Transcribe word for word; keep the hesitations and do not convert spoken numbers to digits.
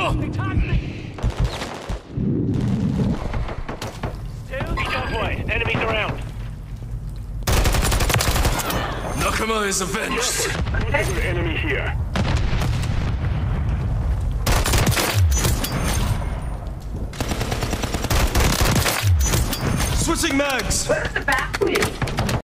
Cover! Gunpoint. Enemies around. Nakama is avenged. Another enemy here. Switching mags! Where's the back wheel?